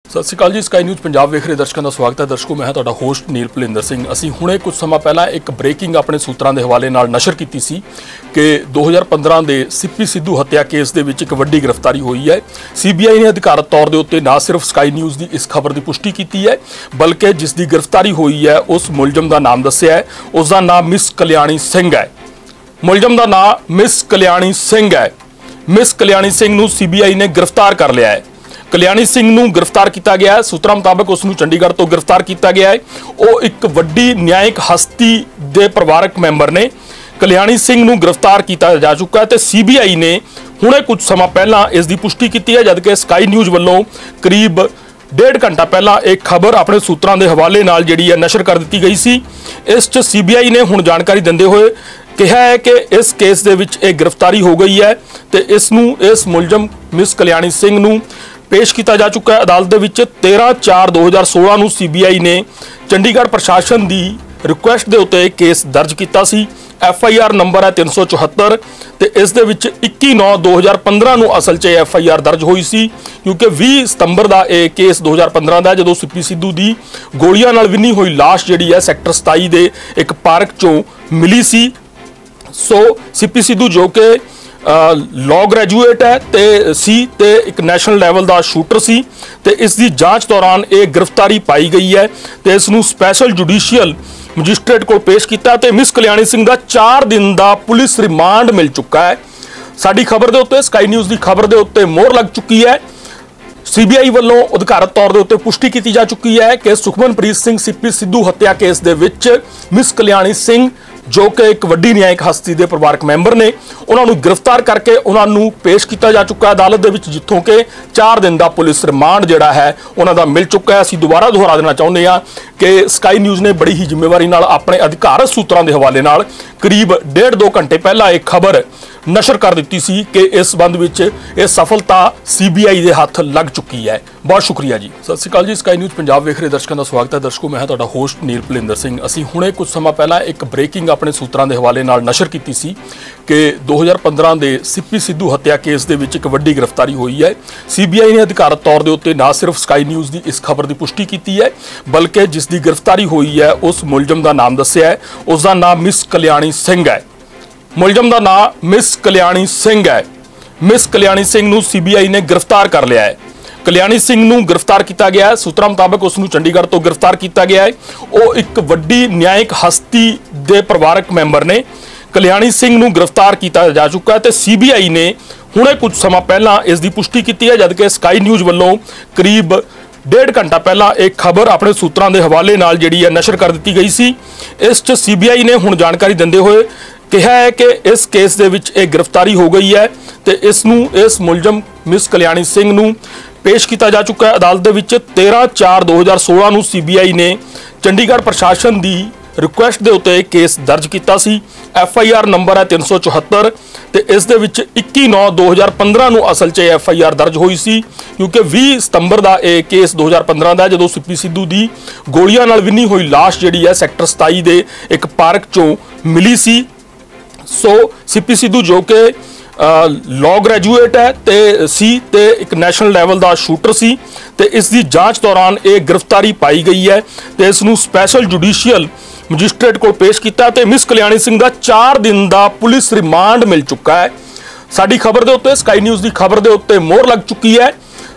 सत श्री अकाल जी। Sky news Punjab वेख रहे दर्शकों का स्वागत है। दर्शकों मैं तुहाडा होस्ट नील भुलिंदर सिंह। असीं हुणे कुछ समय पहला एक ब्रेकिंग अपने सूत्रां के हवाले नाल नशर की सी कि 2015 के सिप्पी सिद्धू हत्या केस के विच एक वड्डी गिरफ्तारी हुई है। CBI ने अधिकारत तौर के उत्ते ना सिर्फ स्काई न्यूज़ की इस खबर की पुष्टि की है बल्कि जिसकी गिरफ्तारी हुई है उस मुलजम का नाम दस्सिया है। उसका नाम मिस कल्याणी सिंह है। मुलजम का नाम मिस कल्याणी सिंह है। मिस कल्याणी सिंह नूं CBI ने गिरफ्तार कर लिया है। कल्याणी सिंह नूं गिरफ्तार किया गया है। सूत्रों मुताबिक उसनूं चंडीगढ़ तो गिरफ्तार किया गया है। वो एक वड्डी न्यायिक हस्ती के परिवारक मैंबर ने। कल्याणी सिंह नूं गिरफ्तार किया जा चुका है तो CBI ने हुणे कुछ समय पहला इसकी पुष्टि की है, जबकि स्काई न्यूज़ वालों करीब 1.5 घंटा पहला एक खबर अपने सूत्रों के हवाले नाल जिहड़ी है नशर कर दी गई सी। इस CBI ने हुण जानकारी दिंदे होए कहा है कि इस केस दे विच एक गिरफ्तारी हो गई है तो इस मुलजम मिस कल्याणी सिंह नूं पेश किया जा चुका है। अदालत विच 13/4/2016 नूं CBI ने चंडीगढ़ प्रशासन की रिक्वेस्ट के उत्ते केस दर्ज किया सी। FIR नंबर है 374 तो इस दे विच 21/9/2015 नूं असल च FIR दर्ज हुई सी, क्योंकि 20 सितंबर का यह केस 2015 का जो सिप्पी सिद्धू की गोलियां नाल विन्नी हुई लाश जिहड़ी है सैक्टर 27 के एक पार्क चों मिली सी। सो सिप्पी सिद्धू जो कि लॉ ग्रैजुएट है ते एक नैशनल लैवल का शूटर सी ते इसकी जांच दौरान एक गिरफ्तारी पाई गई है तो इसनूं स्पैशल जुडिशियल मजिस्ट्रेट को पेश किया तो मिस कल्याणी सिंह का 4 दिन का पुलिस रिमांड मिल चुका है। साडी खबर के उत्ते स्काई न्यूज़ की खबर के उत्ते मोहर लग चुकी है। CBI वालों अधिकारत तौर के उत्ते पुष्टि की जा चुकी है कि सुखमनप्रीत सिंह सिप्पी सिद्धू हत्या केस के विच मिस कल्याणी सिंह जो कि एक वड्डी न्यायिक हस्ती के परिवारक मैंबर ने उन्होंने गिरफ्तार करके उन्होंने पेश किया जा चुका है अदालत के विच, जिथों के 4 दिन का पुलिस रिमांड जिहड़ा है उन्होंने मिल चुका है। असीं दोबारा दोहरा देना चाहुंदे हां कि स्काई न्यूज़ ने बड़ी ही जिम्मेवारी नाल अपने अधिकारत सूत्रों के हवाले नाल करीब 1.5-2 घंटे पहला एक खबर नशर कर दी सी कि इस संबंध में यह सफलता CBI के हाथ लग चुकी है। बहुत शुक्रिया जी। सत श्री अकाल जी। स्काई न्यूज़ पंजाब वेख रहे दर्शकों का स्वागत है। दर्शकों मैं तुहाडा होस्ट नील भुलिंदर सिंह। असीं हुणे कुछ समय पहला एक ब्रेकिंग अपने सूत्रों के हवाले नाल नशर की सी कि 2015 के सिप्पी सिद्धू हत्या केस के विच एक वड्डी गिरफ्तारी हुई है। CBI ने अधिकारत तौर के उत्ते ना सिर्फ स्काई न्यूज़ की इस खबर की पुष्टि की है बल्कि जिसकी गिरफ्तारी हुई है उस मुलजम का नाम दस्सिया है। उसका नाम मिस कल्याणी सिंह है। मुलजम का नाम मिस कल्याणी सिंह है। मिस कल्याणी सिंह नूं CBI ने गिरफ्तार कर लिया है। कल्याणी सिंह नूं गिरफ्तार किया गया है। सूत्रों मुताबिक उसनूं चंडीगढ़ तो गिरफ्तार किया गया है। वो एक वड्डी न्यायिक हस्ती के परिवारक मैंबर ने। कल्याणी सिंह नूं गिरफ्तार किया जा चुका है तो CBI ने हुणे कुछ समय पहला इसकी पुष्टि की है, जबकि स्काई न्यूज़ वालों करीब 1.5 घंटा पहला एक खबर अपने सूत्रों के हवाले नाल जिहड़ी है नशर कर दी गई सी। इस CBI ने हुण जानकारी दिंदे होए कहा है कि इस केस के विच एक गिरफ्तारी हो गई है तो इस मुलजम मिस कल्याणी सिंह नूं पेश किया जा चुका है अदालत विच 13/4/2016 नूं CBI ने चंडीगढ़ प्रशासन की रिक्वेस्ट के उत्ते केस दर्ज किया सी। FIR नंबर है 374 तो इस दे विच 21/9/2015 नूं असल च FIR दर्ज हुई सी, क्योंकि 20 सितंबर का यह केस 2015 का जो सिप्पी सिद्धू की गोलियां नाल विन्नी हुई लाश जिहड़ी है सैक्टर 27 के एक पार्क चों मिली सी। सो सिप्पी सिद्धू जो कि लॉ ग्रैजुएट है ते एक नैशनल लैवल का शूटर सी ते इसकी जांच दौरान एक गिरफ्तारी पाई गई है तो इसनूं स्पैशल जुडिशियल मजिस्ट्रेट को पेश किया तो मिस कल्याणी सिंह का 4 दिन का पुलिस रिमांड मिल चुका है। साडी खबर के उत्ते स्काई न्यूज़ की खबर के उत्ते मोहर लग चुकी है।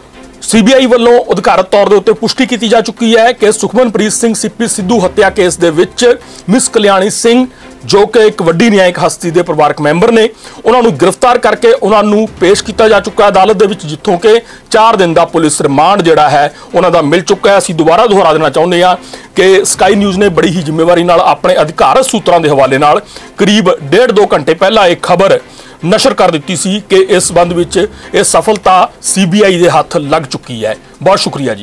CBI वालों अधिकारत तौर के उत्ते पुष्टि की जा चुकी है कि सुखमनप्रीत सिंह सिप्पी सिद्धू हत्या केस के विच मिस कल्याणी सिंह जो कि एक वड्डी न्यायिक हस्ती के परिवारक मैंबर ने उन्होंने गिरफ्तार करके उन्होंने पेश किया जा चुका है अदालत के विच, जिथों के 4 दिन का पुलिस रिमांड जिहड़ा है उन्होंने मिल चुका है। असीं दोबारा दोहरा देना चाहुंदे हां कि स्काई न्यूज़ ने बड़ी ही जिम्मेवारी नाल अपने अधिकारत सूत्रों के हवाले नाल करीब 1.5-2 घंटे पहला एक खबर नशर कर दी सी कि इस संबंध में यह सफलता CBI के हाथ लग चुकी है। बहुत शुक्रिया जी।